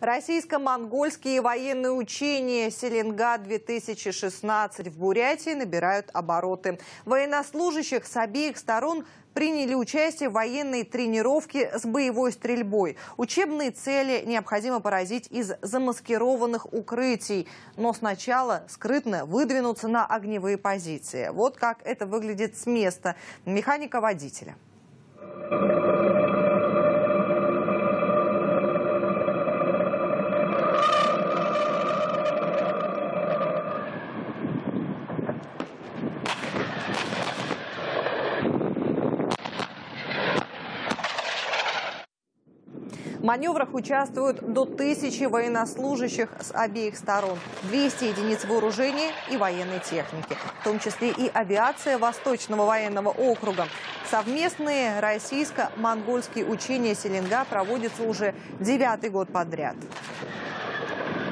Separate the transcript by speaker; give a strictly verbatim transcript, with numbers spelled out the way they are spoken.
Speaker 1: Российско-монгольские военные учения «Селенга-две тысячи шестнадцать» в Бурятии набирают обороты. Военнослужащих с обеих сторон приняли участие в военной тренировке с боевой стрельбой. Учебные цели необходимо поразить из замаскированных укрытий. Но сначала скрытно выдвинуться на огневые позиции. Вот как это выглядит с места механика-водителя. В маневрах участвуют до тысячи военнослужащих с обеих сторон, двести единиц вооружения и военной техники, в том числе и авиация Восточного военного округа. Совместные российско-монгольские учения «Селенга» проводятся уже девятый год подряд.